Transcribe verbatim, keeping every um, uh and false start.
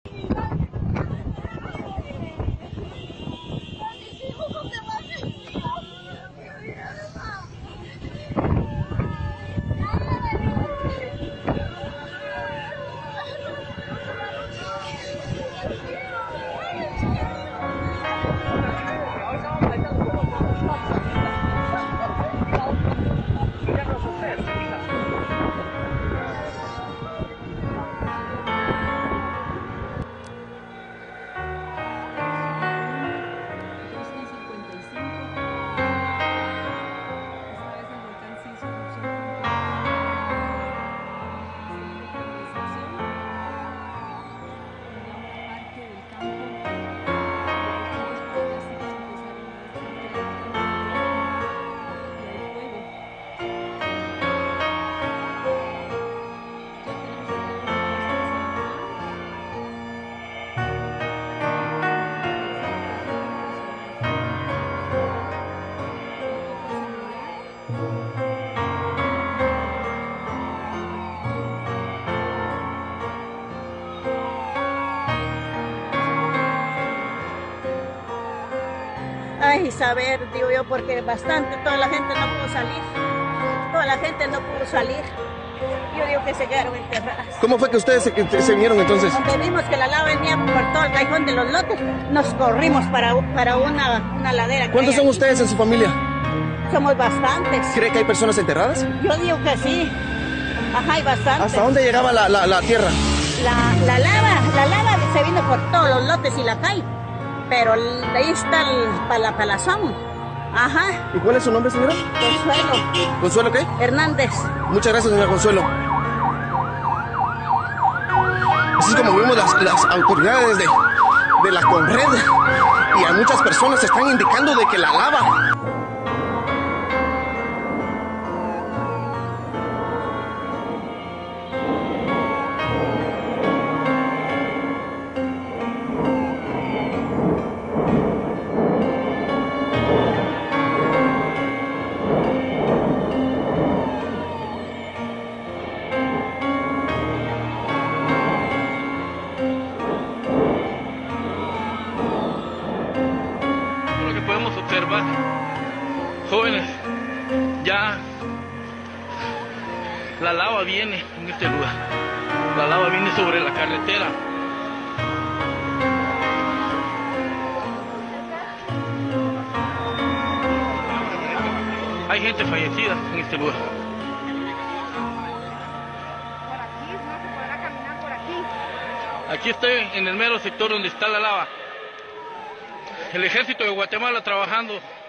Ay, saber, digo yo, porque bastante, toda la gente no pudo salir. Toda la gente no pudo salir. Yo digo que se quedaron enterradas. ¿Cómo fue que ustedes se, se vinieron entonces? Cuando vimos que la lava venía por todo el callejón de los lotes, nos corrimos para, para una, una ladera. ¿Cuántos son aquí. ustedes en su familia? Somos bastantes. ¿Cree que hay personas enterradas? Yo digo que sí. Ajá, hay bastantes. ¿Hasta dónde llegaba la, la, la tierra? La, la lava, la lava se vino por todos los lotes y la calle. Pero ahí está el, para la palazón. Ajá. ¿Y cuál es su nombre, señora? Consuelo. ¿Consuelo qué? Hernández. Muchas gracias, señora Consuelo. Así es como vemos las, las autoridades de, de la Conred y a muchas personas están indicando de que la lava observar, jóvenes, ya la lava viene en este lugar, la lava viene sobre la carretera. Hay gente fallecida en este lugar. Por aquí, no se podrá caminar por aquí. Aquí estoy en el mero sector donde está la lava. El ejército de Guatemala trabajando